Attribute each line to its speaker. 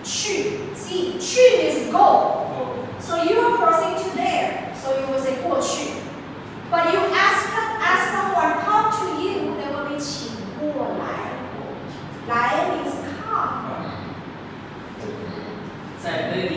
Speaker 1: 去. See, 去 means go. So you are crossing to there. So you will say 过去. But you ask someone come to you, they will be 请过来. 来 means come.
Speaker 2: 在那个